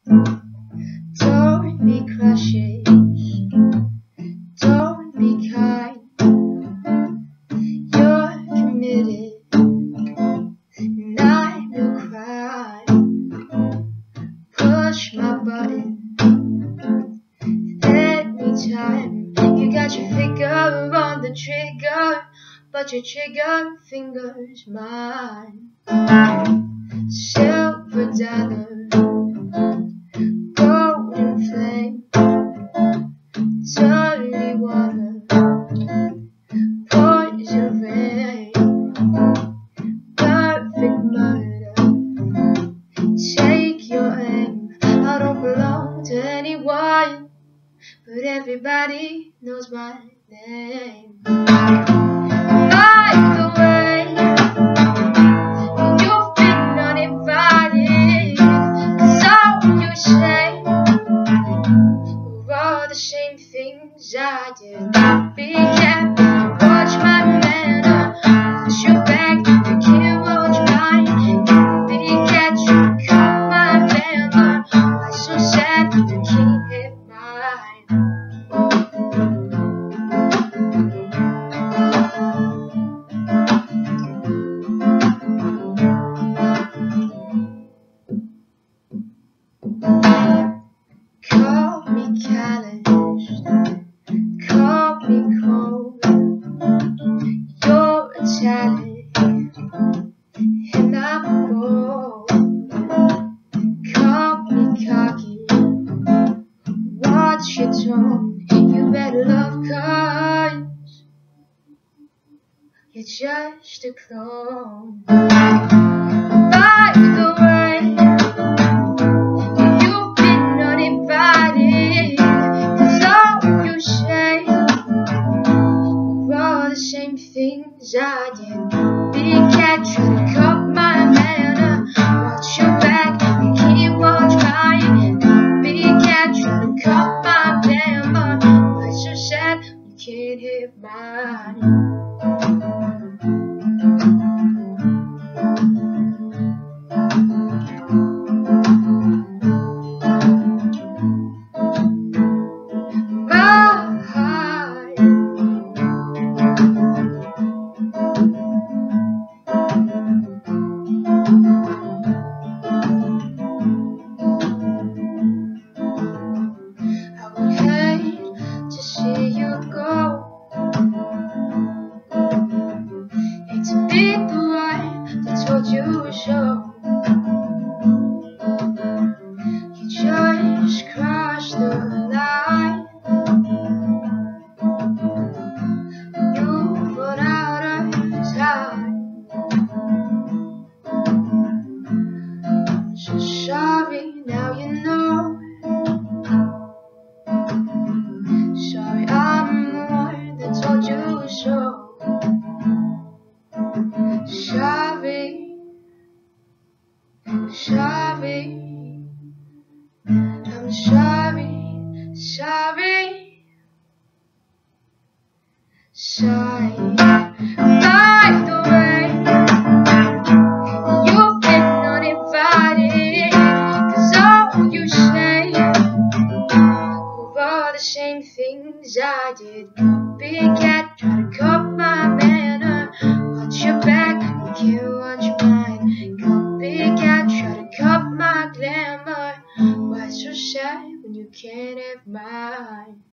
Don't be cautious, don't be kind. You're committed, and I will cry. Push my button anytime. You got your finger on the trigger, but your trigger finger's mine. Silver dollar, golden flame, dirty water, poison rain, perfect murder. Take your aim. I don't belong to anyone, but everybody knows my name. By the way, you've been uninvited, so you say, we're all the same things I did. Be careful, watch my manner, watch your back, you can't watch mine. Be careful, cut my glamour, why so sad, you can't hit mine. Call me callous, call me cold. You're a talent, and I'm bold. Call me cocky, watch your tone. You better love, 'cause you're just a clone. By the way, you've been uninvited, 'cause all you say, we're all the same things I did. Big cat trying to cut my manner, watch your back, you can't watch mine. Big cat trying to cut my glamour, why so sad, you can't hit mine. To see you go, hate to be the one that told you so. You just crossed the line. You put out a time. I'm so sorry, now you know. Sorry, I'm the one that told you so. Sorry, sorry, I'm sorry, sorry, sorry. By the way, you've been uninvited, 'cause all you say, all the same things I did. Big cat try to cut my manner, watch your back, you can't watch mine. Big cat try to cut my glamour, why so sad when you can't have mine.